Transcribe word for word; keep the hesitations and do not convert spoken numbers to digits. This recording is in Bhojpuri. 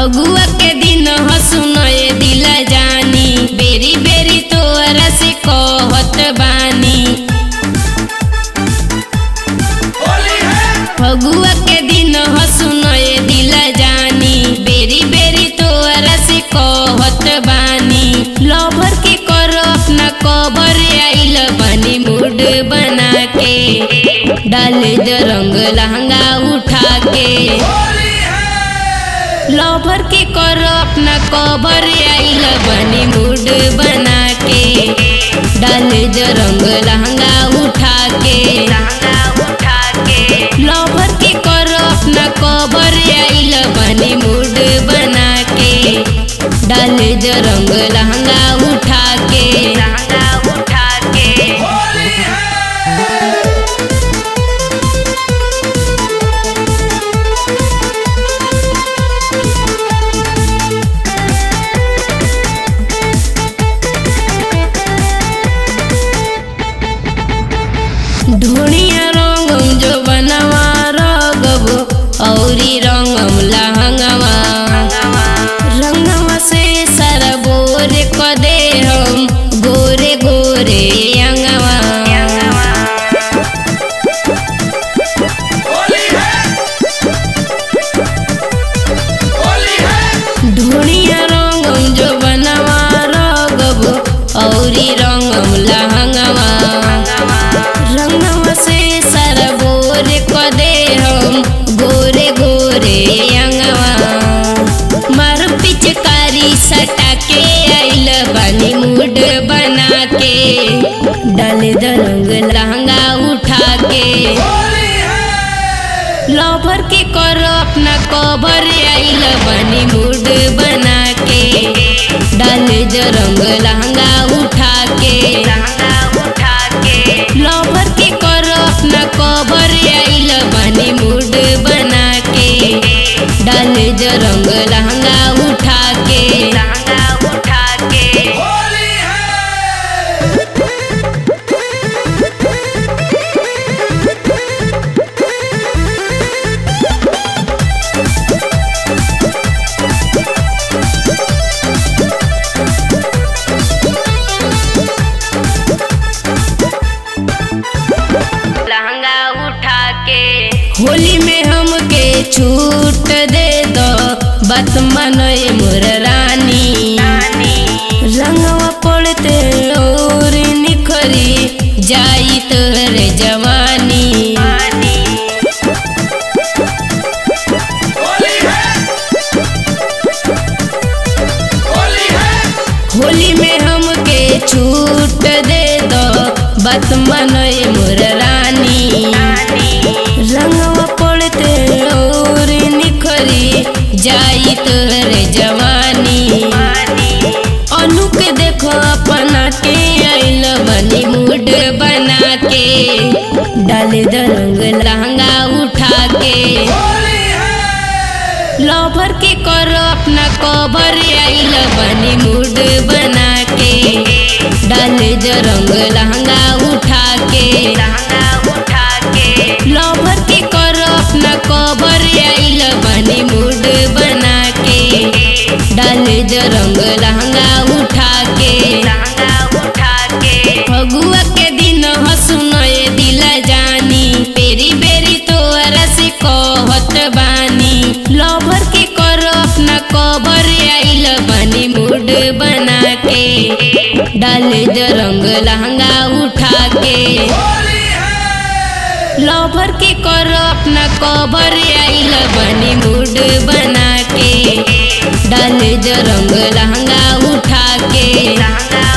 फगुआ के दिन हसुनए दिल जानी, बेरी बेरी तोरा से कहत बानी। फगुआ के दिन हसुनए दिल जानी, बेरी बेरी तोरा से कहत बानी। लवर के करो अपना कबर आइल बानी, मूड बना के डाल दे रंग लहंगा उठा के। लवर के करो अपना कबर आइल बानी, मूड बना के डाल दे रंग लहंगा उठा के। लवर के करो अपना कबर आइल बानी, मूड बना के डाल दे रंग लहंगा उठा के। ढोनिया रंगम जो बनवा रगबो औरी रंगम लहंगवा, रंगवा से सारा बोरे क दे हम गोरे गोरे अंगवा। ढोनिया रंगम जो बनवा रगबो औरी रंगम लहंगवा, रंगवा से सारा बोरे क दे हम गोरे गोरे अंगवा। मार पिचकारी सटा के आइल बानी, मूड बना के डाल दे रंग लहंगा उठा के। लवर के करो अपना कबर आइल बानी, मूड बना के डाल दे रंग लहंगा उठा के। लवर के करो अपना कबर आइल बानी, मूड बना के डाल दे रंग लहंगा उठा के। होली में हमके छूट दे दो, बात मानोए मोर रानी। रंगवा पड़ते और निखरी जाई तोरे जवानी। होली में हमके छूट दे दो, बात मानोए मोर रानी। रंगवा पड़ते और निखरी जाई तोरे जवानी। अनु के देखो अपना के आइल बानी, मूड बना के डाल दे रंग लहंगा उठा के। लवर के करो अपना कबर आइल बानी, मूड बना के डाल दे रंग लहंगा उठा के। लवर के करो अपना कबर आइल बानी, मूड बना के डाल दे रंग लहंगा उठा के। फगुआ के दिन हसुनए दिल जानी, बेरी बेरी तोरा से कहत बानी। लवर के करो अपना कबर आइल बानी, मूड बना के डाल दे रंग लहंगा उठा के। लवर के करो अपना कबर आइल बानी, मूड बना के डाल दे रंग लहंगा उठा के।